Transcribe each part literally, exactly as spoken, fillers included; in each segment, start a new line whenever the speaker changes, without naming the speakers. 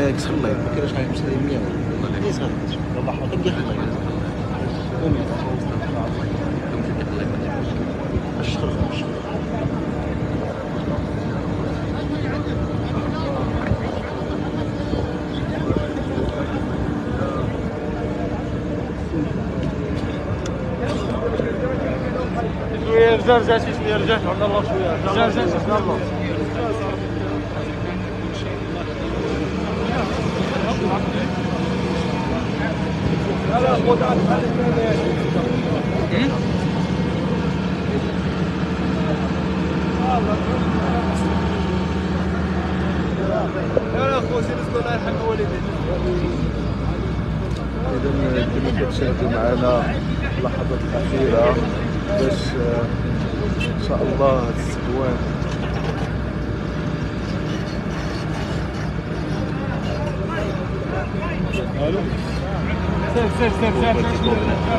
الله تهلا ما كاينش حاجه تمشي لي مية نيس غادي والله حاضر كيف الله امي باش تخرج باش
شويه رجع رجع شويه رجع عند الله شويه رجع رجع عند الله لا خذ على لا خويا سير الله يرحم والديك.
إذا كما كتشاهدوا معنا اللحظات الأخيرة باش إن شاء الله هاد الاستقوام
الو سير سير سير سير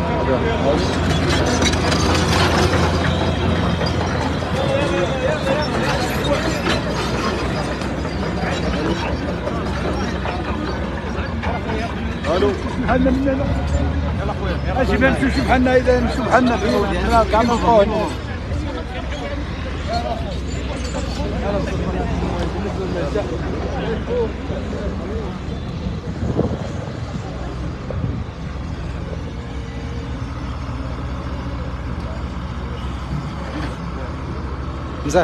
الو
بحالنا مننا يلا خويا اجي نمشيو بحالنا اذا نمشيو بحالنا حنا كاع نلقاو هنا
مزاح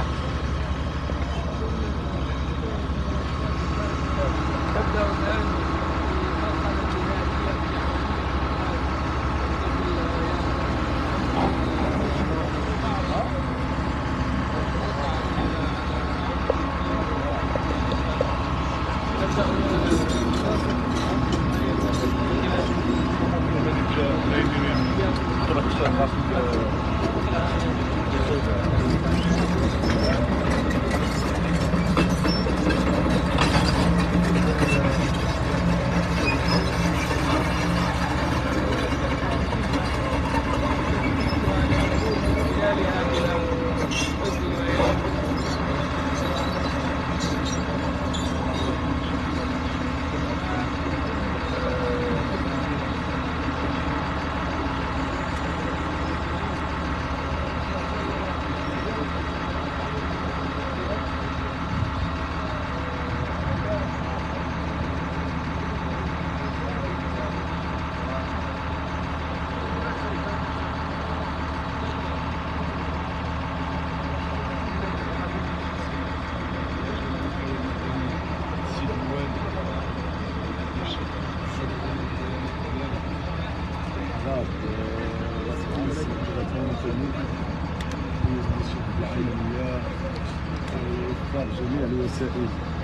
جميع الوسائل